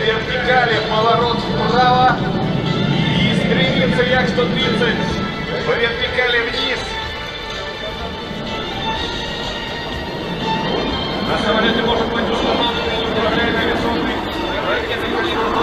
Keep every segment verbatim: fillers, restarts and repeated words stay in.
вертикали, поворот вправо. И стремится Як сто тридцать по вертикали вниз. На самолете может быть установлен управляемый авиационный ракетой калибра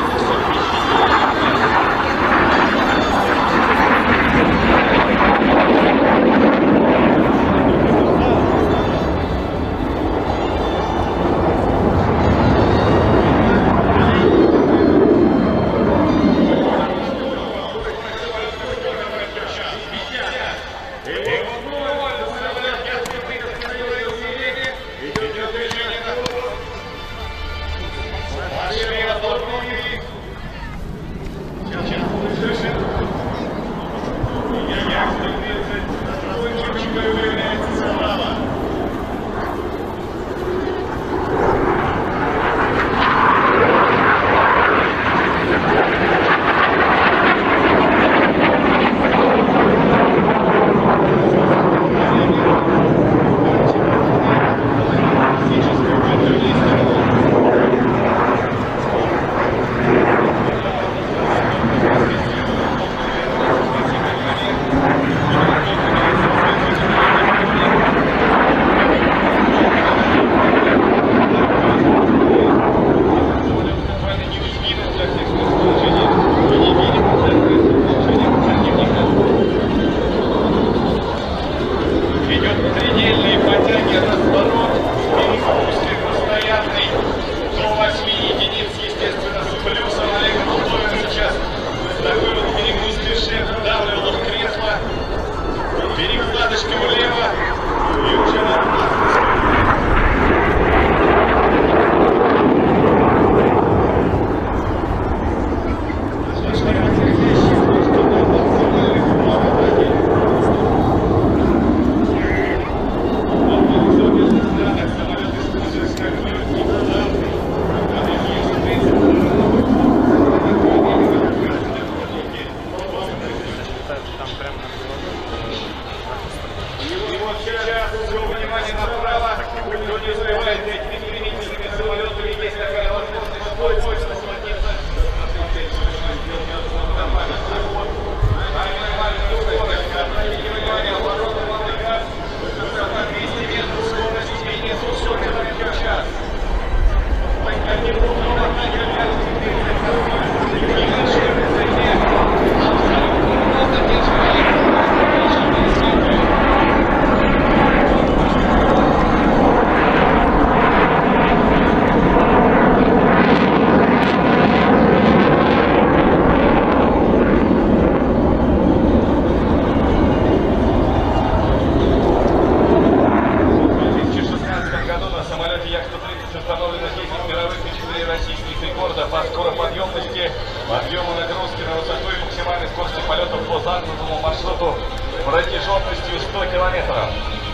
протяженностью сто километров.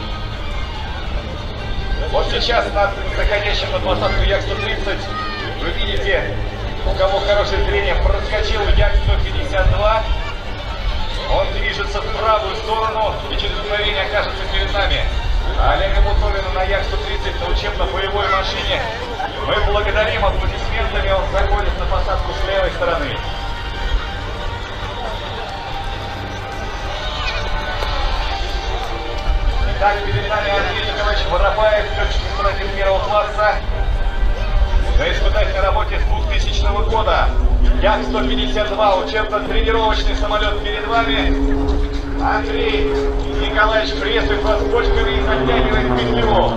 Вот сейчас над заходящим на посадку Як сто тридцать вы видите, у кого хорошее зрение, проскочил Як сто пятьдесят два. Он движется в правую сторону и через мгновение окажется перед нами. А Олега Бутовина на Як сто тридцать на учебно-боевой машине мы благодарим аплодисментами. Он заходит на посадку с левой стороны. Так, перед нами Андрей Николаевич Воропаев, летчик первого класса. На испытательной работе с двухтысячного года. Як сто пятьдесят два, учебно-тренировочный самолет перед вами. Андрей Николаевич приветствует вас почками и затягивает петлю.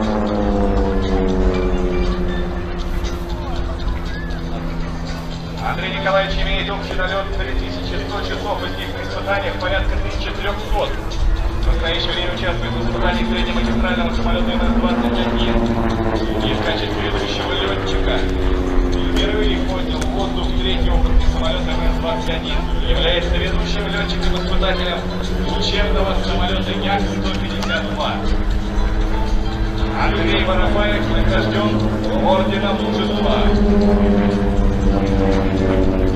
Андрей Николаевич имеет общий налет три тысячи сто часов, из них на испытаниях порядка тысячи трёхсот. В настоящее время участвует в испытании среднемагистрального самолета эм эс двадцать один. И в качестве ведущего летчика впервые поднял в воздух третий опытный самолет эм эс двадцать один. Является ведущим летчиком-испытателем учебного самолета Як сто пятьдесят два. Андрей Воропаев награжден орденом мужества.